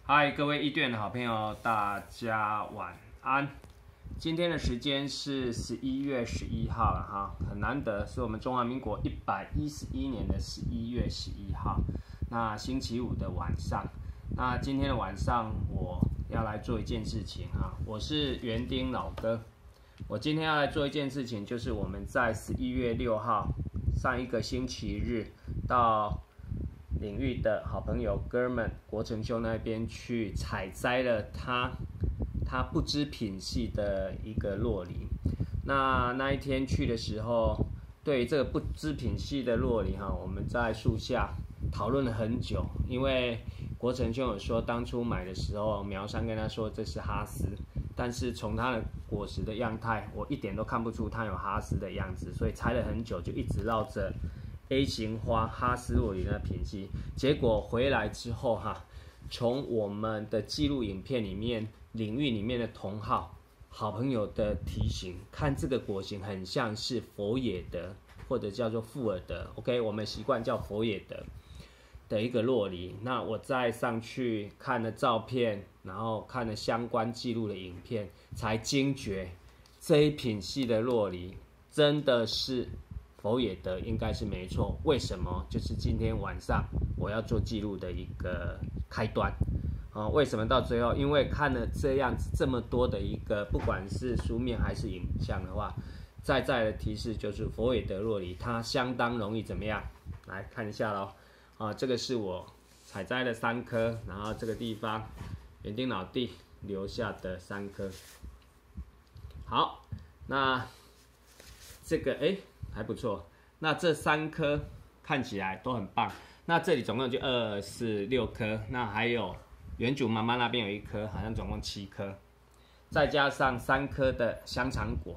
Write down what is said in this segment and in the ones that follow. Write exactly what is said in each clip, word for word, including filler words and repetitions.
嗨，各位一队的好朋友，大家晚安。今天的时间是十一月十一号了哈，很难得，是我们中华民国一百一十一年的十一月十一号。那星期五的晚上，那今天的晚上我要来做一件事情哈，我是园丁老哥。我今天要来做一件事情，就是我们在十一月六号上一个星期日到领域的好朋友哥们国成兄那边去采摘了他他不知品系的一个酪梨。那那一天去的时候，对于这个不知品系的酪梨哈，我们在树下讨论了很久，因为国成兄有说当初买的时候，苗商跟他说这是哈斯，但是从它的果实的样态，我一点都看不出它有哈斯的样子，所以猜了很久，就一直绕着 A 型花哈斯酪梨的品系。结果回来之后哈，从我们的记录影片里面，领域里面的同好好朋友的提醒，看这个果型很像是佛野德或者叫做富尔德 ，OK， 我们习惯叫佛野德的一个酪梨。那我再上去看了照片，然后看了相关记录的影片，才惊觉这一品系的酪梨真的是佛野德，应该是没错。为什么？就是今天晚上我要做记录的一个开端。哦，为什么到最后？因为看了这样子这么多的一个，不管是书面还是影像的话，再再的提示就是佛野德酪梨，它相当容易怎么样？来看一下咯。啊，这个是我采摘了三颗，然后这个地方园丁老弟留下的三颗。好，那这个哎还不错。那这三颗看起来都很棒。那这里总共就二四六颗，那还有原主妈妈那边有一颗，好像总共七颗，再加上三颗的香肠果。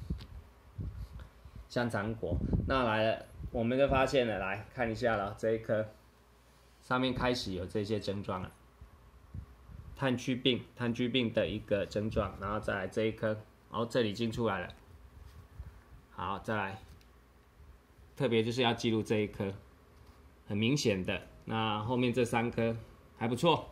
香肠果，那来了，我们就发现了，来看一下了，这一颗上面开始有这些症状了，炭疽病，炭疽病的一个症状，然后再来这一颗，然后这里已经出来了。好，再来，特别就是要记录这一颗，很明显的。那后面这三颗还不错，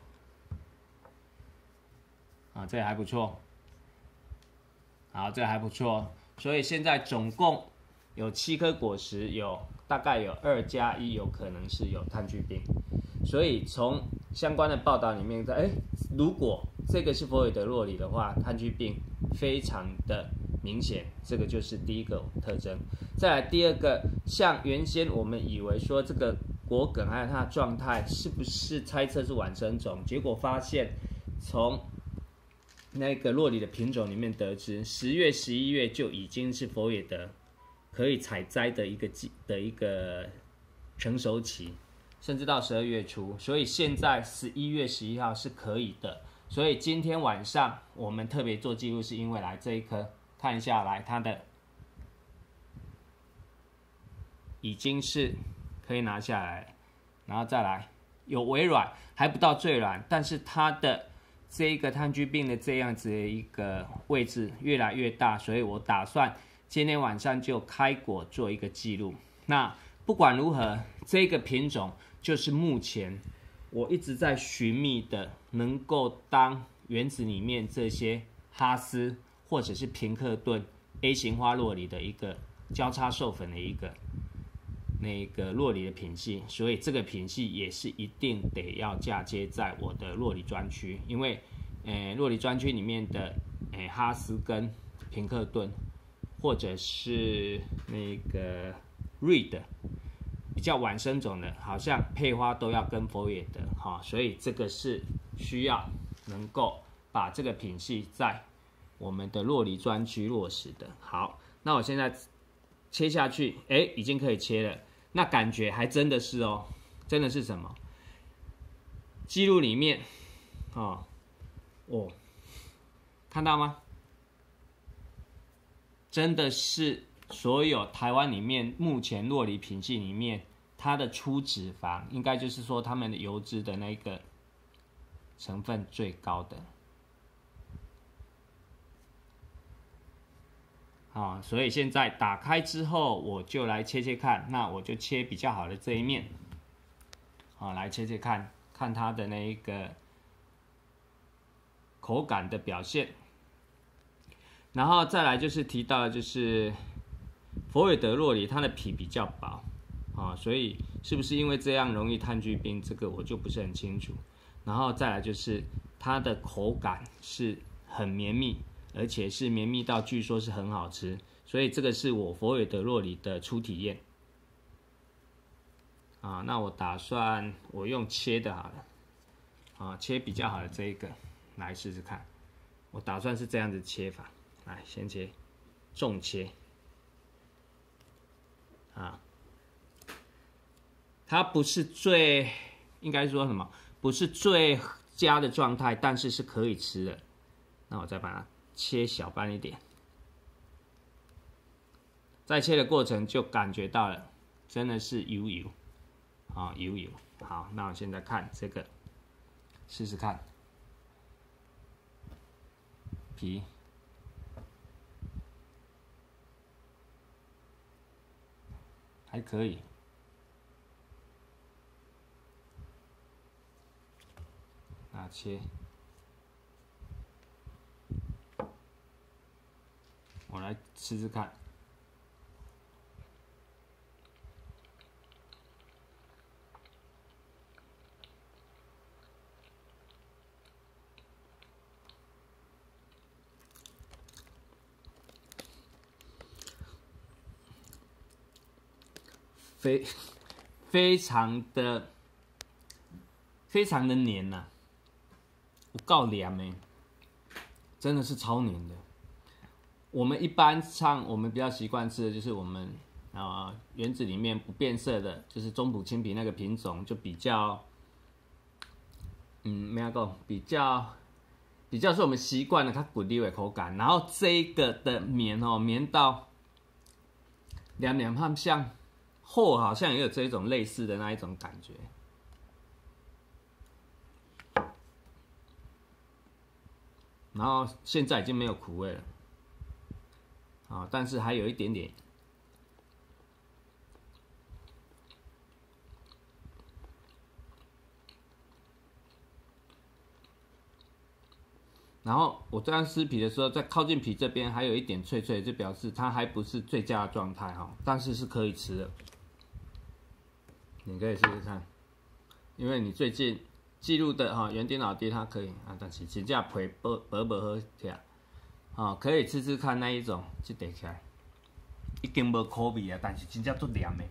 啊，这还不错，好，这还不错。所以现在总共有七颗果实，有大概有二加一，有可能是有炭疽病。所以从相关的报道里面，哎，如果这个是佛野德酪梨的话，炭疽病非常的明显，这个就是第一个特征。再来第二个，像原先我们以为说这个果梗还有它的状态是不是猜测是晚生种，结果发现从那个酪梨的品种里面得知，十月、十一月就已经是佛野德可以采摘的一个的一个成熟期，甚至到十二月初，所以现在十一月十一号是可以的。所以今天晚上我们特别做记录，是因为来这一颗看一下来它的已经是可以拿下来，然后再来有微软，还不到最软，但是它的这一个炭疽病的这样子的一个位置越来越大，所以我打算今天晚上就开果做一个记录。那不管如何，这个品种就是目前我一直在寻觅的，能够当园子里面这些哈斯或者是平克顿 A 型花酪梨的一个交叉授粉的一个那个酪梨的品系，所以这个品系也是一定得要嫁接在我的酪梨专区，因为呃酪梨专区里面的呃哈斯跟平克顿或者是那个瑞的比较晚生种的，好像配花都要跟佛野德哈，所以这个是需要能够把这个品系在我们的酪梨专区落实的。好，那我现在切下去，哎，已经可以切了。那感觉还真的是哦，真的是什么？记录里面，哦，哦，看到吗？真的是所有台湾里面目前酪梨品系里面，它的粗脂肪，应该就是说它们的油脂的那个成分最高的。啊，所以现在打开之后，我就来切切看。那我就切比较好的这一面，啊，来切切看，看它的那一个口感的表现。然后再来就是提到的就是佛韦德洛梨，它的皮比较薄啊，所以是不是因为这样容易炭疽病，这个我就不是很清楚。然后再来就是它的口感是很绵密，而且是绵密到据说是很好吃，所以这个是我佛韦德洛梨的初体验。啊，那我打算我用切的好了，啊，切比较好的这一个来试试看。我打算是这样子切法，来先切，重切。啊，它不是最应该说什么？不是最佳的状态，但是是可以吃的。那我再把它切小瓣一点，在切的过程就感觉到了，真的是油油。啊、哦，油油。好，那我现在看这个，试试看，皮，还可以。那切，我来吃吃看。非非常的非常的黏呐、啊，有够黏的，真的是超黏的。我们一般上我们比较习惯吃的就是我们啊、呃、园子里面不变色的，就是中埔青皮那个品种，就比较嗯没有讲比较比较是我们习惯的它滚溜的口感，然后这个的绵哦绵到凉凉很像。后好像也有这种类似的那一种感觉，然后现在已经没有苦味了，啊，但是还有一点点，然后我这样撕皮的时候，在靠近皮这边还有一点脆脆，就表示它还不是最佳的状态哈，但是是可以吃的。你可以试试看，因为你最近记录的哈园丁老爹它可以啊，但是真正皮薄薄薄好吃，啊，可以吃吃看那一种，这叠起来已经无口味啊，但是真正足黏的。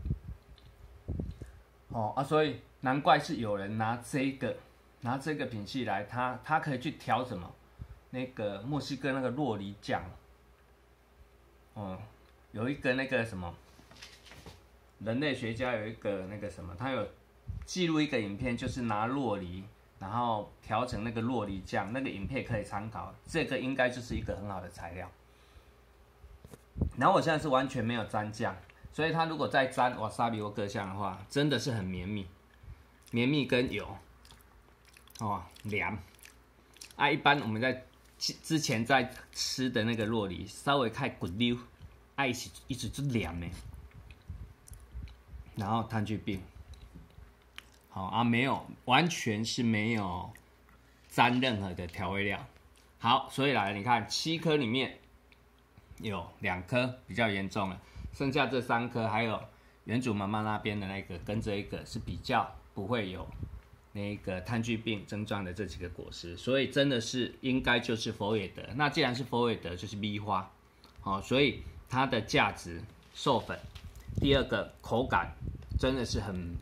哦啊，所以难怪是有人拿这个拿这个品系来，它它可以去调什么那个墨西哥那个酪梨酱，哦，有一个那个什么。人类学家有一个那个什么，他有记录一个影片，就是拿酪梨，然后调成那个酪梨酱，那个影片可以参考。这个应该就是一个很好的材料。然后我现在是完全没有沾酱，所以它如果再沾瓦萨比或各项的话，真的是很绵密，绵密跟油，哦凉。啊，一般我们在之前在吃的那个酪梨，稍微太滚溜，啊一直一直就凉的。然后炭疽病，好啊，没有，完全是没有沾任何的调味料。好，所以来你看七颗里面有两颗比较严重了，剩下这三颗还有原主妈妈那边的那个跟这一个是比较不会有那个炭疽病症状的这几个果实，所以真的是应该就是佛韦德。那既然是佛韦德，就是米花，好，所以它的价值授粉。第二个口感真的是很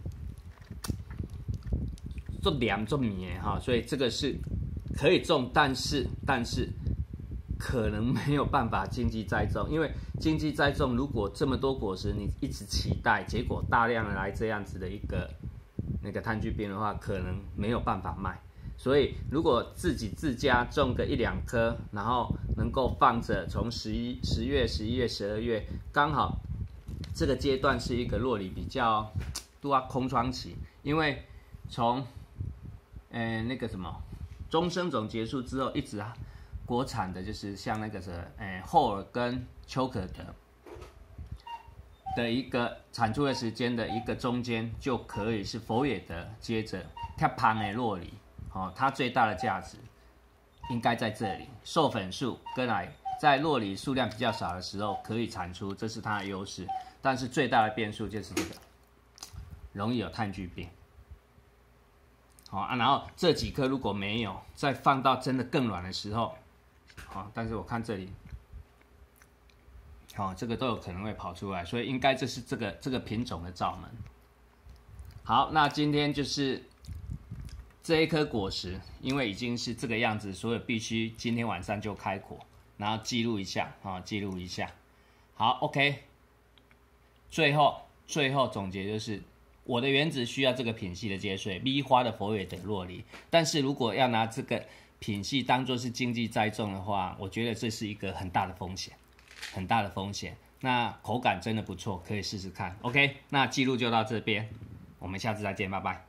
做凉做绵哈，所以这个是可以种，但是但是可能没有办法经济栽种，因为经济栽种如果这么多果实你一直期待，结果大量的来这样子的一个那个炭疽病的话，可能没有办法卖。所以如果自己自家种个一两颗，然后能够放着，从十一十月、十一月、十二月，刚好。这个阶段是一个酪梨比较多空窗期，因为从呃那个什么中生种结束之后，一直啊国产的就是像那个是呃后尔跟丘可德的一个产出的时间的一个中间，就可以是佛韦德，接着它胖的酪梨，哦，它最大的价值应该在这里，授粉数跟来在落里数量比较少的时候可以产出，这是它的优势。但是最大的变数就是这个，容易有炭疽病。好啊，然后这几颗如果没有，再放到真的更软的时候，好，但是我看这里，好，这个都有可能会跑出来，所以应该这是这个这个品种的罩门。好，那今天就是这一颗果实，因为已经是这个样子，所以必须今天晚上就开果，然后记录一下啊，记录一下。好 ，OK。最后，最后总结就是，我的原子需要这个品系的接穗 ，V 花的佛韦德洛梨。但是如果要拿这个品系当作是经济栽种的话，我觉得这是一个很大的风险，很大的风险。那口感真的不错，可以试试看。OK， 那记录就到这边，我们下次再见，拜拜。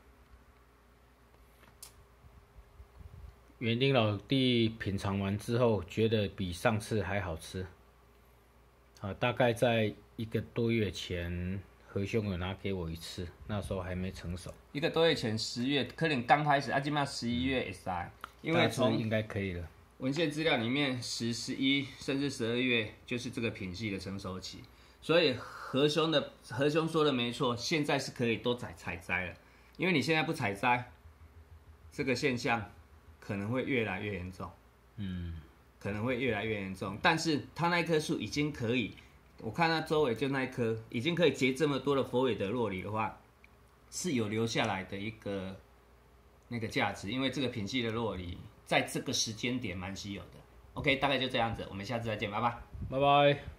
园丁老弟品尝完之后，觉得比上次还好吃。啊，大概在一个多月前，何兄有拿给我一次，那时候还没成熟。 一个多月前，十月，可能刚开始，啊，今嘛十一月也塞，因为从应该可以了。 文献资料里面，十、十一甚至十二月就是这个品系的成熟期，所以何兄的何兄说的没错，现在是可以都采采摘了，因为你现在不采摘，这个现象可能会越来越严重。嗯。可能会越来越严重，但是它那棵树已经可以，我看它周围就那一棵已经可以结这么多的佛韦德洛梨的话，是有留下来的一个那个价值，因为这个品系的洛梨在这个时间点蛮稀有的。OK， 大概就这样子，我们下次再见，拜拜， 拜拜。